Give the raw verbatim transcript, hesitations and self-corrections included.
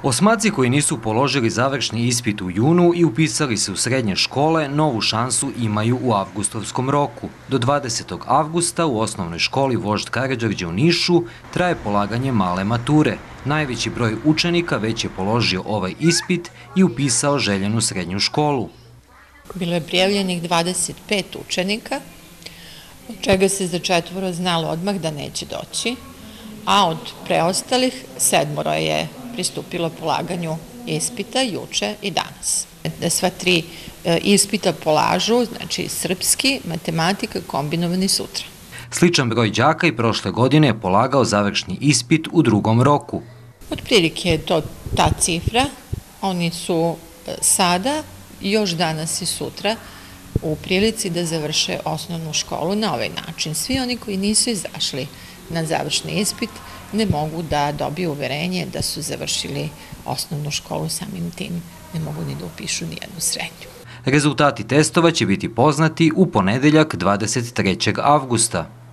Osmaci koji nisu položili završni ispit u junu i upisali se u srednje škole, novu šansu imaju u avgustovskom roku. Do dvadesetog avgusta u osnovnoj školi Vožd Karađorđe u Nišu traje polaganje male mature. Najveći broj učenika već je položio ovaj ispit i upisao željenu srednju školu. Bilo je prijavljenih dvadeset pet učenika, od čega se za četvoro znalo odmah da neće doći, a od preostalih sedmoro je pristupilo polaganju ispita juče i danas. Sva tri ispita polažu, znači srpski, matematika, kombinovani sutra. Sličan broj đaka i prošle godine je polagao završni ispit u drugom roku. Otprilike je to ta cifra. Oni su sada, još danas i sutra, u prilici da završe osnovnu školu na ovaj način. Svi oni koji nisu izašli na završni ispit ne mogu da dobiju uverenje da su završili osnovnu školu, samim tim ne mogu ni da upišu ni jednu srednju. Rezultati testova će biti poznati u ponedeljak dvadeset trećeg avgusta.